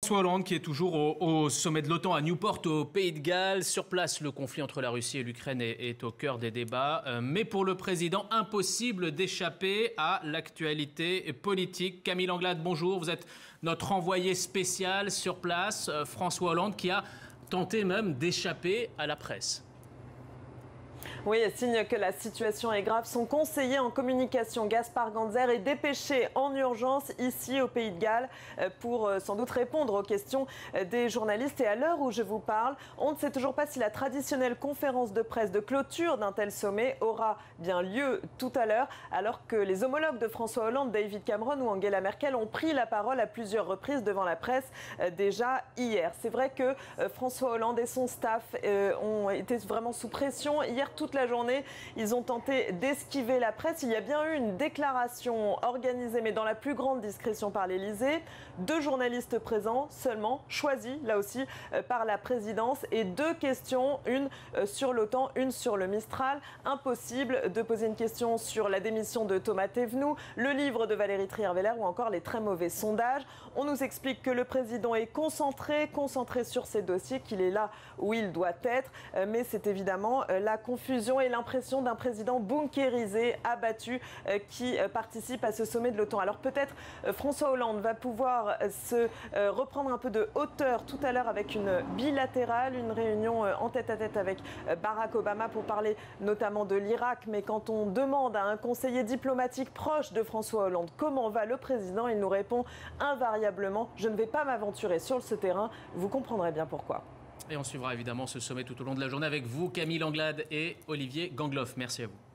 François Hollande qui est toujours au sommet de l'OTAN à Newport au Pays de Galles. Sur place, le conflit entre la Russie et l'Ukraine est au cœur des débats. Mais pour le président, impossible d'échapper à l'actualité politique. Camille Anglade, bonjour. Vous êtes notre envoyé spécial sur place. François Hollande qui a tenté même d'échapper à la presse. Oui, signe que la situation est grave. Son conseiller en communication, Gaspard Ganzer, est dépêché en urgence ici au Pays de Galles pour sans doute répondre aux questions des journalistes. Et à l'heure où je vous parle, on ne sait toujours pas si la traditionnelle conférence de presse de clôture d'un tel sommet aura bien lieu tout à l'heure, alors que les homologues de François Hollande, David Cameron ou Angela Merkel, ont pris la parole à plusieurs reprises devant la presse déjà hier. C'est vrai que François Hollande et son staff ont été vraiment sous pression. Hier, toute la journée, ils ont tenté d'esquiver la presse. Il y a bien eu une déclaration organisée, mais dans la plus grande discrétion par l'Élysée. 2 journalistes présents seulement, choisis là aussi par la présidence, et 2 questions, une sur l'OTAN, une sur le Mistral. Impossible de poser une question sur la démission de Thomas Thévenoud, le livre de Valérie Trierweiler ou encore les très mauvais sondages. On nous explique que le président est concentré sur ses dossiers, qu'il est là où il doit être, mais c'est évidemment la confusion et l'impression d'un président bunkérisé, abattu, qui participe à ce sommet de l'OTAN. Alors peut-être François Hollande va pouvoir se reprendre un peu de hauteur tout à l'heure avec une bilatérale, une réunion en tête-à-tête avec Barack Obama pour parler notamment de l'Irak. Mais quand on demande à un conseiller diplomatique proche de François Hollande comment va le président, il nous répond invariablement « Je ne vais pas m'aventurer sur ce terrain ». Vous comprendrez bien pourquoi. Et on suivra évidemment ce sommet tout au long de la journée avec vous, Camille Anglade et Olivier Gangloff. Merci à vous.